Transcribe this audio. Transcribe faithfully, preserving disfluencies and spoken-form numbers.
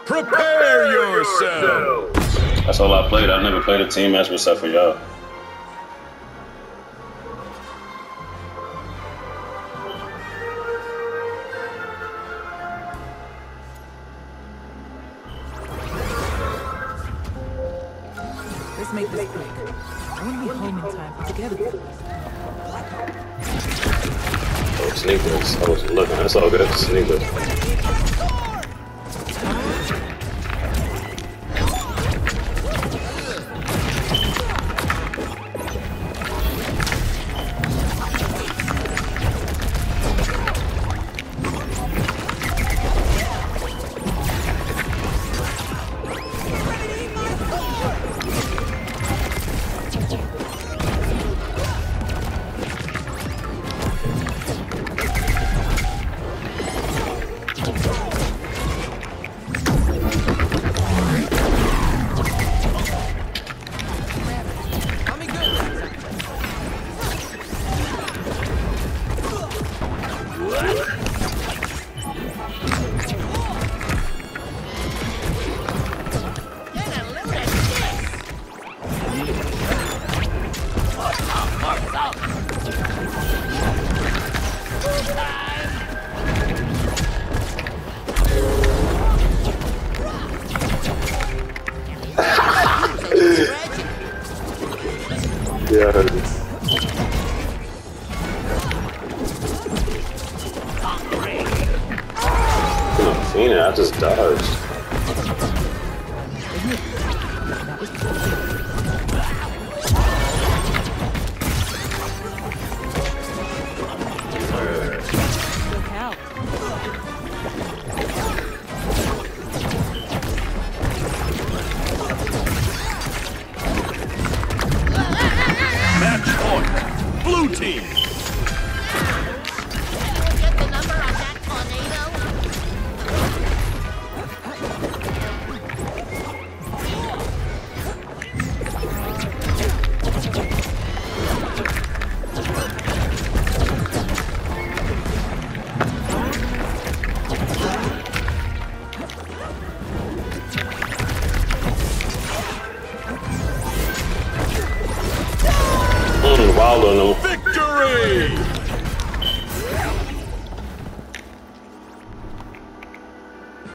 Prepare yourselves! That's all I played. I never played a team match except for y'all. Let's make this quick. I want to be home in time for together. Oh, sneakers. I wasn't looking. That's all good. Sneakers. Yeah, I heard it. I've seen it, I just dodged.